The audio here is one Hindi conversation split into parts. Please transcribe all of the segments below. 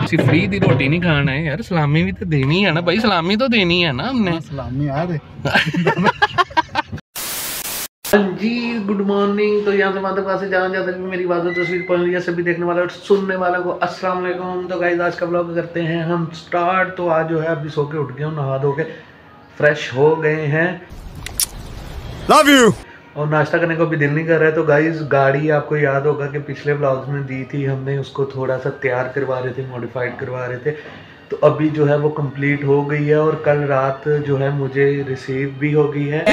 फ्री दी रोटी नहीं खाना है यार, सलामी भी तो देनी है ना भाई, सलामी तो देनी है ना हमने। सलामी यार। जी गुड मॉर्निंग। तो यहाँ से माता पास से जहाँ जाते मेरी बात तस्वीर पहुँच रही है सभी देखने वाले और सुनने वालों को अस्सलाम वालेकुम। तो गाइस आज का ब्लॉग करते हैं हम स्टार्ट। तो आज जो है अभी सो के उठ गया हूँ, नहा धो के फ्रेश हो गए हैं, लव यू, और नाश्ता करने को भी दिल नहीं कर रहा है। तो गाइस गाड़ी आपको याद होगा कि पिछले ब्लॉग्स में दी थी हमने, उसको थोड़ा सा तैयार करवा रहे थे, मॉडिफाइड करवा रहे थे। तो अभी जो है वो कंप्लीट हो गई है और कल रात जो है मुझे रिसीव भी हो गई है।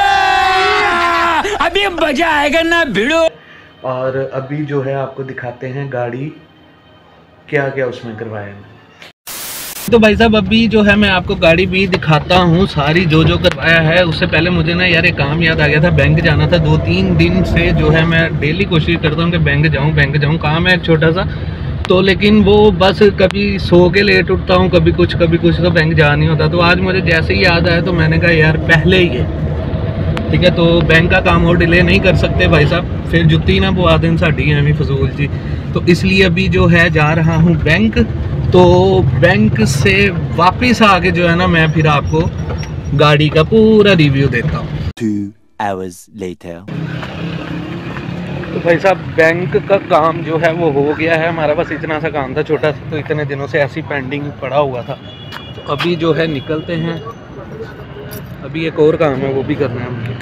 अभी मजा आएगा ना भिड़ो। और अभी जो है आपको दिखाते हैं गाड़ी क्या क्या उसमें करवाया है। तो भाई साहब अभी जो है मैं आपको गाड़ी भी दिखाता हूँ सारी जो करवाया है। उससे पहले मुझे ना यार एक काम याद आ गया था, बैंक जाना था। 2-3 दिन से जो है मैं डेली कोशिश करता हूँ कि बैंक जाऊँ। काम है एक छोटा सा, तो लेकिन वो बस कभी सो के लेट उठता हूँ, कभी कुछ तो बैंक जा नहीं होता। तो आज मुझे जैसे ही याद आया तो मैंने कहा यार पहले ही है, ठीक है, तो बैंक का काम और डिले नहीं कर सकते भाई साहब, फिर जुत्ती ना पवा दें साड़ी है फजूल जी। तो इसलिए अभी जो है जा रहा हूँ बैंक। तो बैंक से वापस आके जो है ना मैं फिर आपको गाड़ी का पूरा रिव्यू देता हूँ। 2 hours later। तो भाई साहब बैंक का काम जो है वो हो गया है हमारा, बस इतना सा काम था छोटा सा, तो इतने दिनों से ऐसी पेंडिंग पड़ा हुआ था। तो अभी जो है निकलते हैं, अभी एक और काम है वो भी करना है मुझे।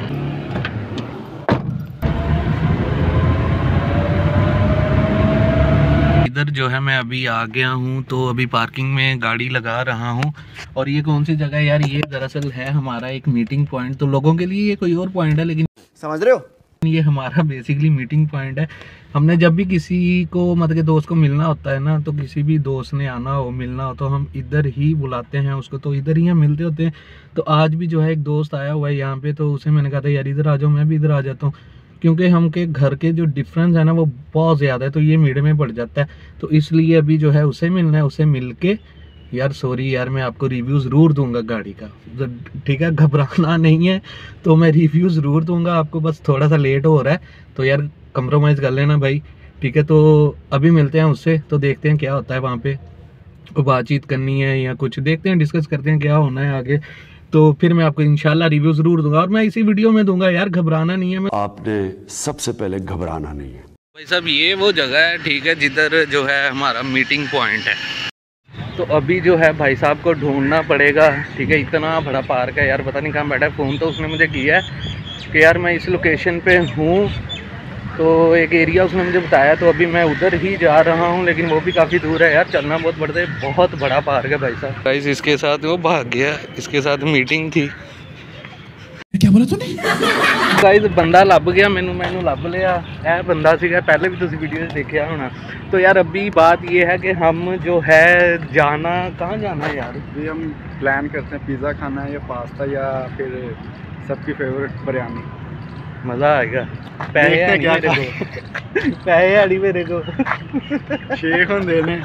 इधर जो है मैं अभी आ गया हूँ, तो अभी पार्किंग में गाड़ी लगा रहा हूँ। और ये कौन सी जगह है यार, ये दरअसल है हमारा एक मीटिंग पॉइंट। तो लोगों के लिए ये कोई और पॉइंट है, लेकिन समझ रहे हो, ये हमारा बेसिकली मीटिंग पॉइंट है। हमने जब भी किसी को मतलब के दोस्त को मिलना होता है ना, तो किसी भी दोस्त ने आना हो मिलना हो तो हम इधर ही बुलाते हैं उसको, तो इधर ही हम मिलते होते हैं। तो आज भी जो है एक दोस्त आया हुआ है यहाँ पे, तो उसे मैंने कहा था यार इधर आ जाओ, मैं भी इधर आ जाता हूँ, क्योंकि हम के घर के जो डिफरेंस है ना वो बहुत ज़्यादा है, तो ये मिड में पड़ जाता है। तो इसलिए अभी जो है उसे मिलना है, उसे मिल के यार सॉरी यार मैं आपको रिव्यू ज़रूर दूंगा गाड़ी का, ठीक है, घबराना नहीं है। तो मैं रिव्यू ज़रूर दूंगा आपको, बस थोड़ा सा लेट हो रहा है तो यार कंप्रोमाइज़ कर लेना भाई, ठीक है। तो अभी मिलते हैं उससे, तो देखते हैं क्या होता है वहाँ पे, बातचीत करनी है या कुछ देखते हैं, डिस्कस करते हैं क्या होना है आगे। तो फिर मैं आपको इंशाल्लाह रिव्यू ज़रूर दूंगा, और मैं इसी वीडियो में दूंगा यार, घबराना नहीं है। मैं आपने सबसे पहले घबराना नहीं है भाई साहब, ये वो जगह है ठीक है जिधर जो है हमारा मीटिंग पॉइंट है। तो अभी जो है भाई साहब को ढूंढना पड़ेगा, ठीक है, इतना बड़ा पार्क है यार, पता नहीं कहाँ बैठा है। फ़ोन तो उसने मुझे किया है कि यार मैं इस लोकेशन पे हूँ, तो एक एरिया उसने मुझे बताया, तो अभी मैं उधर ही जा रहा हूँ, लेकिन वो भी काफ़ी दूर है यार, चलना बहुत बड़ा पार्क है भाई साहब। गाइस इसके साथ वो भाग गया, इसके साथ मीटिंग थी। क्या बोला तूने? गाइस बंदा लभ गया, मैनू लभ लिया, यह बंदा सीगा, पहले भी तुम वीडियो देखा होना। तो यार अभी बात ये है कि हम जो है जाना, कहाँ जाना है यार, अभी हम प्लान करते हैं पिज़्ज़ा खाना है या पास्ता या फिर सबकी फेवरेट बिरयानी। मज़ा आएगा। पैसे क्या मेरे को पैसे आड़ी मेरे को शेख हम देने।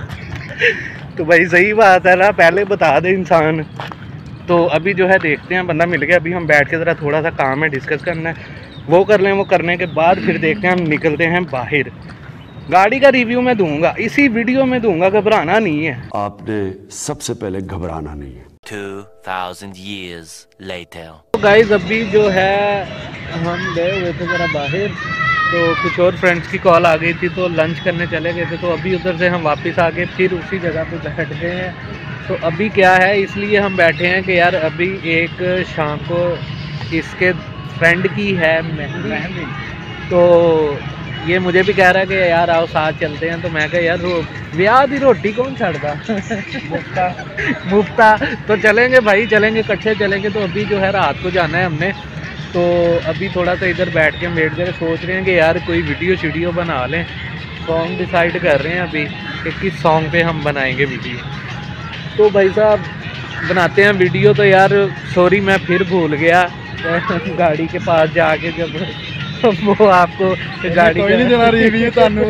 तो भाई सही बात है ना, पहले बता दे इंसान। तो अभी जो है देखते हैं, बंदा मिल गया, अभी हम बैठ के ज़रा थोड़ा सा काम है डिस्कस करना है, वो कर लें, वो करने के बाद फिर देखते हैं, हम निकलते हैं बाहर। गाड़ी का रिव्यू मैं दूंगा, इसी वीडियो में दूंगा, घबराना नहीं है। आपने सबसे पहले घबराना नहीं है 2000 years later। तो गाइस अभी जो है हम गए हुए थे ज़रा बाहर, तो कुछ और फ्रेंड्स की कॉल आ गई थी, तो लंच करने चले गए थे। तो अभी उधर से हम वापस आके फिर उसी जगह पे बैठ गए हैं। तो अभी क्या है, इसलिए हम बैठे हैं कि यार अभी एक शाम को इसके फ्रेंड की है मेहंदी, तो ये मुझे भी कह रहा है कि यार आओ साथ चलते हैं। तो मैं कहा यार ब्याह दी रोटी कौन छड़ता मुफ्ता। तो चलेंगे भाई, चलेंगे इकट्ठे चलेंगे। तो अभी जो है रात को जाना है हमने, तो अभी थोड़ा सा इधर बैठ के हम वेट करके सोच रहे हैं कि यार कोई वीडियो बना लें। सॉन्ग डिसाइड कर रहे हैं अभी कि किस सॉन्ग पे हम बनाएंगे वीडियो। तो भाई साहब बनाते हैं वीडियो। तो यार सॉरी मैं फिर भूल गया गाड़ी के पास जाके, जब वो आपको गाड़ी कोई नहीं देना रिव्यू तानू।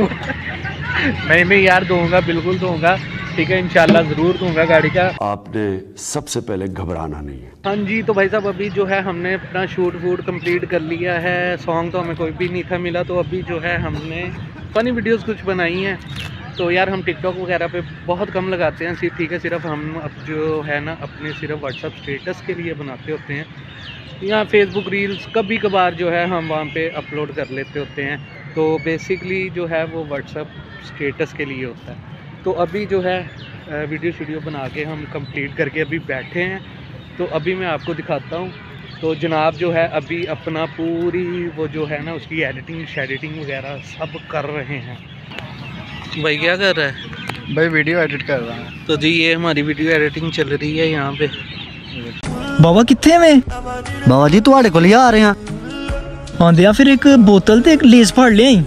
नहीं यार दूंगा, बिल्कुल दूंगा, ठीक है, इंशाल्लाह ज़रूर दूंगा गाड़ी का। आपने सबसे पहले घबराना नहीं है। हाँ जी, तो भाई साहब अभी जो है हमने अपना शूट कंप्लीट कर लिया है। सॉन्ग तो हमें कोई भी नहीं था मिला, तो अभी जो है हमने फ़नी वीडियोस कुछ बनाई हैं। तो यार हम टिकटॉक वगैरह पे बहुत कम लगाते हैं सिर्फ, ठीक है, सिर्फ हम अब जो है ना अपने सिर्फ व्हाट्सअप स्टेटस के लिए बनाते होते हैं, या फेसबुक रील्स कभी कभार जो है हम वहाँ पे अपलोड कर लेते होते हैं। तो बेसिकली जो है वो व्हाट्सअप स्टेटस के लिए होता है। तो अभी जो है वीडियो बना के हम कंप्लीट करके अभी बैठे हैं, तो अभी मैं आपको दिखाता हूँ। तो जनाब जो है अभी अपना पूरी वो जो है ना उसकी एडिटिंग वगैरह सब कर रहे हैं। भाई क्या कर रहा है? भाई वीडियो एडिट कर रहा हूँ। तो जी ये हमारी वीडियो एडिटिंग चल रही है यहाँ पे। बाबा कितने में? बाबा जी ਤੁਹਾਡੇ ਕੋਲ ਹੀ ਆ ਰਹੇ ਹਾਂ। ਆਂਦੇ ਆ ਫਿਰ ਇੱਕ ਬੋਤਲ ਤੇ ਇੱਕ ਲੇਸ ਫੜ ਲਿਆਈ।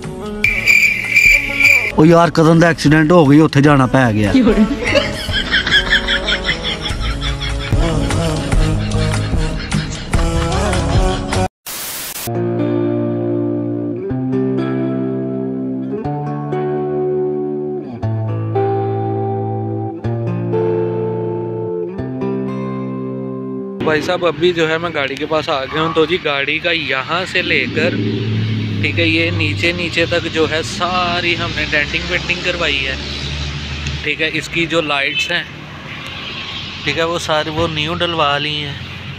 ਉਹ ਯਾਰ ਕਦੋਂ ਦਾ ਐਕਸੀਡੈਂਟ ਹੋ ਗਈ, ਉੱਥੇ ਜਾਣਾ ਪੈ ਗਿਆ। भाई साहब अभी जो है मैं गाड़ी के पास आ गया हूँ। तो जी गाड़ी का यहाँ से लेकर, ठीक है, ये नीचे तक जो है सारी हमने डेंटिंग वेंटिंग करवाई है, ठीक है। इसकी जो लाइट्स हैं, ठीक है, वो सारी वो न्यू डलवा ली हैं,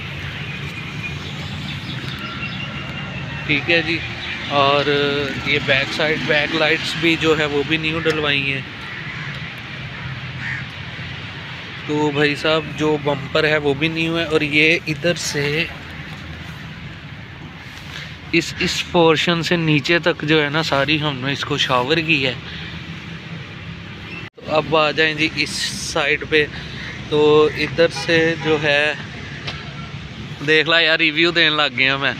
ठीक है जी। और ये बैक लाइट्स भी जो है वो भी न्यू डलवाई हैं। तो भाई साहब जो बम्पर है वो भी न्यू है। और ये इधर से इस पोर्शन से नीचे तक जो है ना सारी हमने इसको शावर की है। तो अब आ जाएं जी इस साइड पे। तो इधर से जो है देख ला यार, रिव्यू देने लग गया मैं।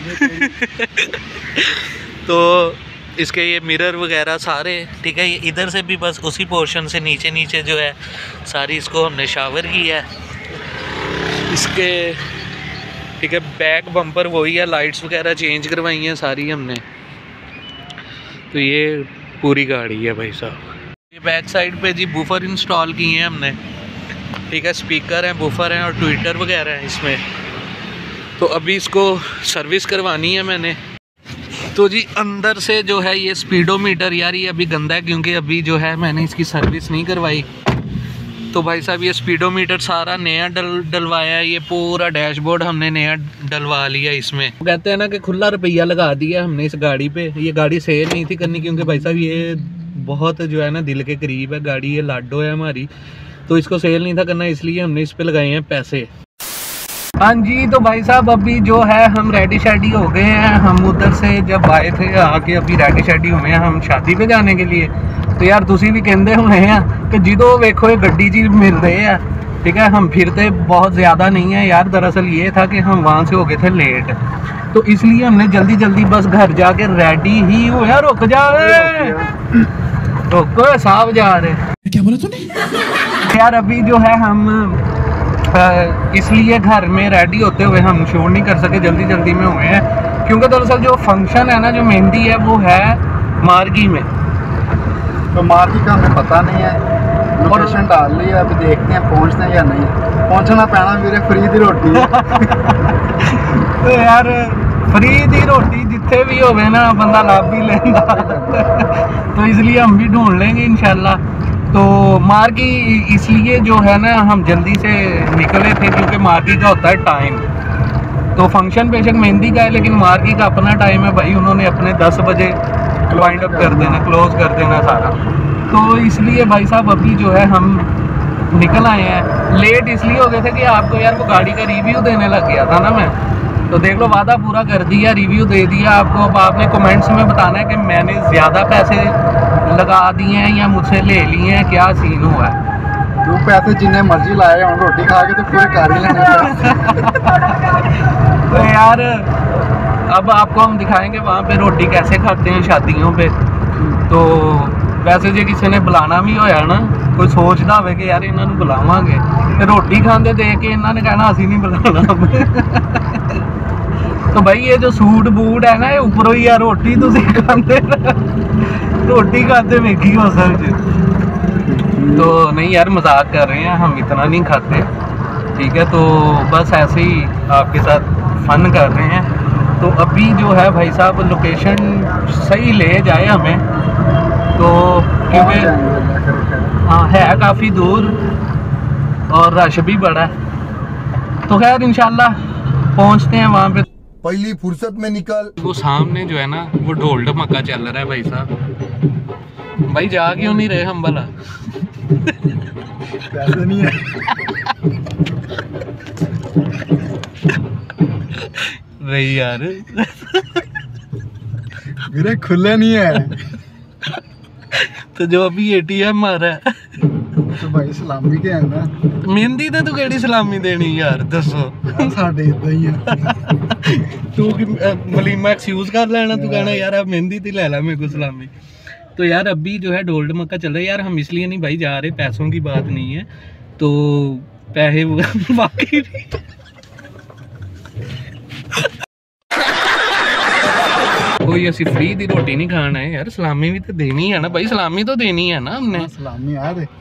तो इसके ये मिरर वगैरह सारे, ठीक है, ये इधर से भी बस उसी पोर्शन से नीचे जो है सारी इसको हमने शावर की है। इसके, ठीक है, बैक बम्पर वही है, लाइट्स वगैरह चेंज करवाई हैं सारी हमने। तो ये पूरी गाड़ी है भाई साहब। ये बैक साइड पे जी बूफर इंस्टॉल किए हैं हमने, ठीक है, स्पीकर हैं, बूफर हैं और ट्विटर वगैरह हैं इसमें। तो अभी इसको सर्विस करवानी है मैंने। तो जी अंदर से जो है ये स्पीडोमीटर, यार ये अभी गंदा है क्योंकि अभी जो है मैंने इसकी सर्विस नहीं करवाई। तो भाई साहब ये स्पीडोमीटर सारा नया डलवाया है। ये पूरा डैशबोर्ड हमने नया डलवा लिया इसमें। कहते हैं ना कि खुला रुपया लगा दिया हमने इस गाड़ी पे। ये गाड़ी सेल नहीं थी करनी क्योंकि भाई साहब ये बहुत जो है ना दिल के करीब है गाड़ी, ये लाडो है हमारी, तो इसको सेल नहीं था करना, इसलिए हमने इस पे लगाए हैं पैसे। हाँ जी, तो भाई साहब अभी जो है हम रेडी शेडी हो गए हैं। हम उधर से जब आए थे आके अभी रेडी शेडी हुए हैं हम शादी पे जाने के लिए। तो यार तुसी भी कहते हुए हैं कि जिदो वेखो ये गड्डी जी मिल रहे हैं, ठीक है। हम फिरते बहुत ज़्यादा नहीं है यार, दरअसल ये था कि हम वहाँ से हो गए थे लेट, तो इसलिए हमने जल्दी बस घर जाके रेडी ही हुए। रुक जा रुको, साहब जा रहे, क्या बोला तूने यार। अभी जो है हम इसलिए घर में रेडी होते हुए हम शूट नहीं कर सके, जल्दी में हुए हैं क्योंकि दरअसल जो फंक्शन है ना, जो मेहंदी है वो है मार्गी में। तो मार्गी का हमें पता नहीं है, लोकेशन डाल ली है, अभी देखते हैं पहुंचते हैं या नहीं। पहुंचना पैना मेरे फ्री दी रोटी है। तो यार फ्री दी रोटी जिथे भी होवे ना बंदा लाभ भी लेंदा। तो इसलिए हम भी ढूंढ लेंगे इंशाल्लाह। तो मार्गी इसलिए जो है ना हम जल्दी से निकले थे क्योंकि मार्गी का होता है टाइम। तो फंक्शन बेशक मेहंदी का है लेकिन मार्गी का अपना टाइम है भाई, उन्होंने अपने 10 बजे वाइंड अप कर देना, क्लोज कर देना सारा। तो इसलिए भाई साहब अभी जो है हम निकल आए हैं। लेट इसलिए हो गए थे कि आपको यार वो गाड़ी का रिव्यू देने लग गया था ना मैं, तो देख लो वादा पूरा कर दिया, रिव्यू दे दिया आपको। अब आपने कमेंट्स में बताना है कि मैंने ज़्यादा पैसे लगा दिए हैं या मुझसे ले लिए हैं, क्या सीन हुआ है। तू पैसे जिन्ने मर्जी लाए और रोटी खा के तो पूरे कर ही लेने। तो यार अब आपको हम दिखाएंगे वहाँ पे रोटी कैसे खाते हैं शादियों पे। तो वैसे जो किसी ने बुलाना भी होया ना, कोई सोचता हो कि यार इन्होंने बुलावांगे, रोटी खाते देख के इन्होंने कहना असी नहीं बुलाना। तो भाई ये जो सूट बूट है ना, ये ऊपरों ही यार रोटी तुम खाते, रोटी खाते वेखी हो सर जी। तो नहीं यार मजाक कर रहे हैं, हम इतना नहीं खाते, ठीक है। तो बस ऐसे ही आपके साथ फन कर रहे हैं। तो अभी जो है भाई साहब लोकेशन सही ले जाए हमें, तो क्योंकि जाएंगे अल्लाह करे खैर। हाँ है काफ़ी दूर और रश भी बड़ा है। तो खैर इंशाल्लाह पहुंचते हैं वहाँ पे। पहली फुर्सत में निकल। वो सामने जो है ना वो ढोल ढमक्का चल रहा है भाई साहब। भाई जा क्यों नहीं रहे हम भला? पैसे नहीं है। नहीं यार मेरे खुले नहीं है। तो जो अभी ATM मारा है तो भाई सलामी के है ना। मेहंदी ते तू केड़ी सलामी देनी यार दसो। साढ़े इदा ही है। तू मलीमा एक्सक्यूज कर लेना, तू कहना यार अब मेहंदी ती ले ला मेरे को सलामी। तो यार अभी जो है ढोल ढमक्का चल रहा है यार। हम इसलिए नहीं भाई जा रहे, पैसों की बात नहीं है, तो पैसे बाकी कोई ऐसी फ्री दी रोटी नहीं खाना है यार, सलामी भी तो देनी है ना भाई, सलामी तो देनी है ना हमने। सलामी आ दे।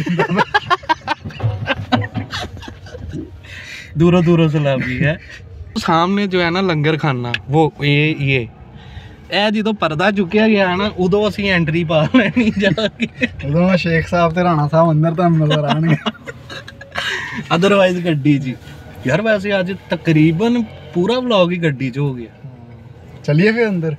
दूरों दूरों सलामी है। सामने जो है ना लंगर खाना, वो ये जो पर्दा चुकिया गया ना उदो असी एंट्री पा लेनी जाके। उदो शेख साहब ते राणा साहब अंदर तो नजर आने। अदरवाइज गड्डी जी यार। वैसे आज तकरीबन पूरा व्लॉग ही गड्डी च हो गया। चलिए फिर अंदर।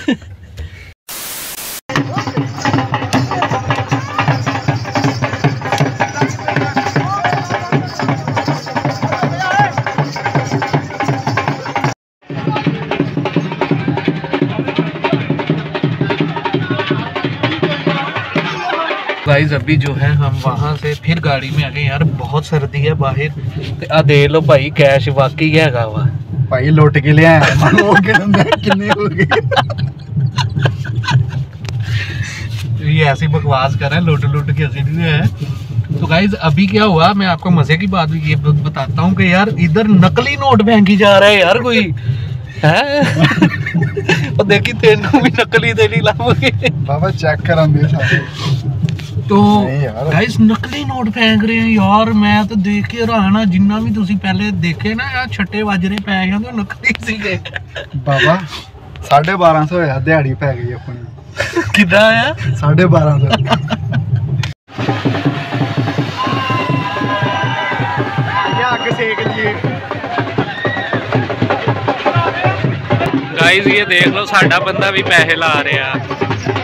गाइस अभी जो है हम वहाँ से फिर गाड़ी में आ गए यार। बहुत सर्दी है बाहर। आ देख लो भाई कैश वाकई है वा भाई लुट के लिया कितने हो गए। ये ऐसी बकवास कर रहे हैं, लुट के ऐसी नहीं है। तो गाइस अभी क्या हुआ, मैं आपको मजे की बात ये बताता हूँ कि यार इधर नकली नोट फेंकी जा रहा है यार कोई है। और देखी तेनू भी नकली देनी लाओगे बाबा चेक कर सारे। तो गाइस नकली नोट फेंक रहे हैं यार। मैं तो देख के रहा जिन्ना भी तुसी पहले देखे ना यार छट्टे वज रहे पैसे तो नकली सीगे बाबा। 1250 होया दिहाड़ी पै गई अपनी। कितना आया? 1250। आग सेक लिए। गाइस ये देख लो साडा बंदा भी पैसे ला रहा।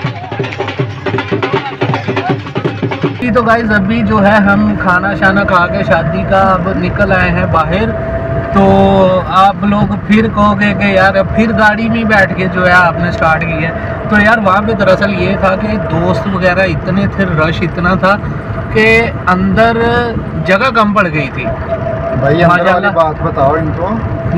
तो गाइस अभी जो है हम खाना शाना खा के शादी का अब निकल आए हैं बाहर। तो आप लोग फिर कहोगे कि यार फिर गाड़ी में बैठ के जो है आपने स्टार्ट किया। तो यार वहाँ पे दरअसल ये था कि दोस्त वगैरह इतने थे, रश इतना था कि अंदर जगह कम पड़ गई थी। भाई अंदर वाली बात बताओ इनको।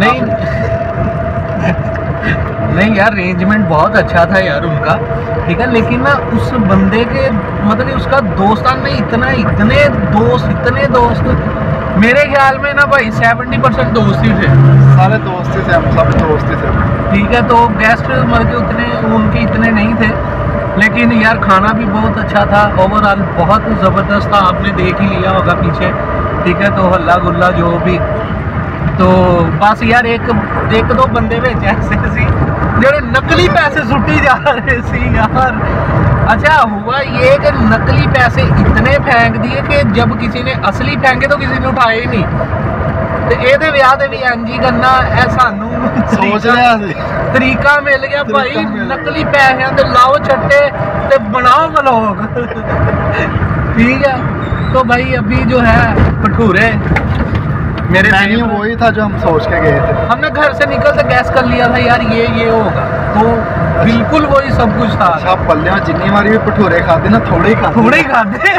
नहीं यार अरेंजमेंट बहुत अच्छा था यार उनका, ठीक है। लेकिन ना उस बंदे के मतलब उसका दोस्तान में इतने दोस्त मेरे ख्याल में ना भाई 70% दोस्त ही थे। सारे दोस्त थे, हम सब दोस्त थे, ठीक है। तो गेस्ट मतलब उनके इतने नहीं थे, लेकिन यार खाना भी बहुत अच्छा था। ओवरऑल बहुत ज़बरदस्त था, आपने देख ही लिया होगा पीछे, ठीक है। तो हल्ला गुल्ला जो भी, तो बस यार एक दो बंदे में ऐसे सी जो नकली पैसे सुट्टी जा रहे सी यार। अच्छा हुआ ये कि नकली पैसे इतने फेंक दिए कि जब किसी ने असली फेंके तो किसी ने उठाए ही नहीं। तो ये विआह दे भी एंजी करना है सानू सोच रहा तरीका मिल गया भाई। नकली पैसे ते लाओ छट्टे ते बनाओ व्लॉग, ठीक है। तो भाई अभी जो है भटूरे मेरे मेन्यू वही था जो हम सोच के गए थे। हमने घर से निकलते गैस कर लिया था यार ये होगा, तो बिल्कुल वही सब कुछ था। अच्छा पल्ले में जितनी बारी भी भटूरे खाते ना थोड़े ही खाते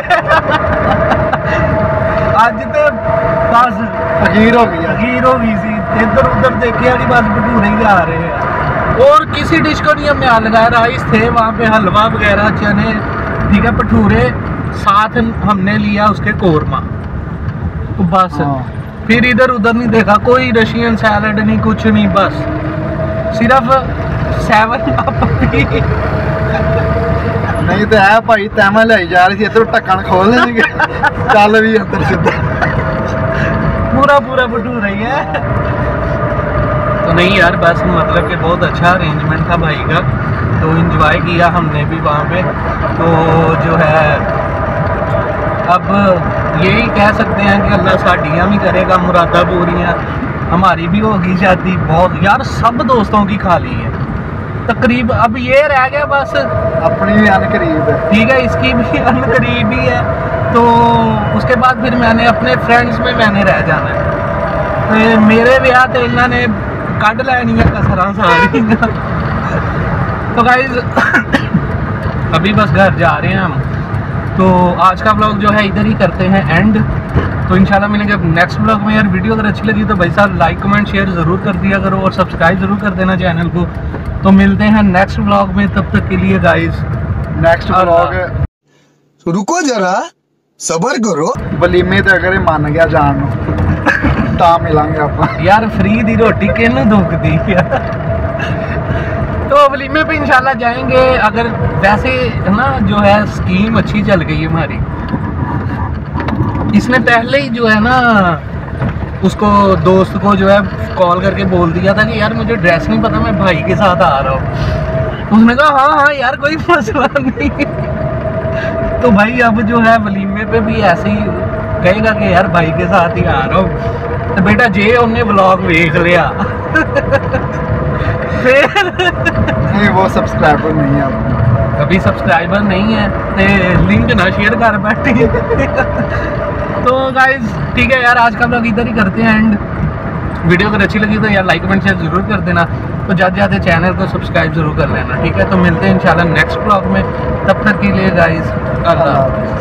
आज तो बस फकीर हो गई सी। इधर उधर देखे यार बस भटूरे ही आ रहे हैं और किसी डिश को नहीं हमने हाल लगाया। राइस थे वहाँ पे, हलवा वगैरह, चने, ठीक है, भटूरे, साथ हमने लिया उसके कोरमा, तो बस फिर इधर उधर नहीं देखा, कोई रशियन सैलड नहीं, कुछ नहीं, बस सिर्फ 7 अप नहीं तो है भाई तैमा लाई जा रही थी इधर ढक्कन खोल देंगे चल भी अंदर सीधा पूरा भटूरा ही है। तो नहीं यार बस मतलब कि बहुत अच्छा अरेंजमेंट था भाई का। तो इंजॉय किया हमने भी वहाँ पे। तो जो है अब यही कह सकते हैं कि अल्लाह साड़ियाँ भी करेगा, मुरादा पूरियाँ, हमारी भी होगी शादी। बहुत यार सब दोस्तों की खाली है तकरीब, अब ये रह गया बस अपनी भी अनकरीब है। ठीक है, इसकी भी अनकरीब ही है। तो उसके बाद फिर मैंने अपने फ्रेंड्स में मैंने रह जाना है। तो मेरे ब्याह तो इन्होंने कट लैनी है कसर सारी। तो गाइज अभी बस घर जा रहे हैं हम। तो आज का ब्लॉग जो है इधर ही करते हैं एंड। तो इंशाल्लाह मिलेंगे नेक्स्ट ब्लॉग में। यार वीडियो अगर अच्छी लगी तो भाई साहब लाइक कमेंट शेयर ज़रूर कर दिया करो और सब्सक्राइब ज़रूर कर देना चैनल को। तो मिलते हैं नेक्स्ट ब्लॉग में, तब तक के लिए गाइज नेक्स्ट ब्लॉग रुको जरा सबर करो। वलीमे ते अगर मान गया जान ता मिलांगे आप यार फ्री दी रोटी किन्नू दुखदी तो वलीमे पे इंशाल्लाह जाएंगे। अगर वैसे ना जो है स्कीम अच्छी चल गई है हमारी। इसने पहले ही जो है ना उसको दोस्त को जो है कॉल करके बोल दिया था कि यार मुझे ड्रेस नहीं पता, मैं भाई के साथ आ रहा हूँ। उसने कहा हाँ यार कोई मसला नहीं। तो भाई अब जो है वलीमे पे भी ऐसे ही कहेगा कि यार भाई के साथ ही आ रहा हूँ। तो बेटा जे उन्हें ब्लॉग देख लिया फिर नहीं वो सब्सक्राइबर नहीं है आपको। अभी सब्सक्राइबर नहीं है तो लिंक ना शेयर कर बैठे। तो गाइज ठीक है यार, आज का ब्लॉग इधर ही करते हैं एंड। वीडियो अगर अच्छी लगी तो यार लाइक कमेंट शेयर जरूर कर देना। तो जाते जाते चैनल को सब्सक्राइब जरूर कर लेना, ठीक है। तो मिलते हैं इंशाल्लाह नेक्स्ट ब्लॉग में, तब तक के लिए गाइज अल्लाह हाफ़िज़।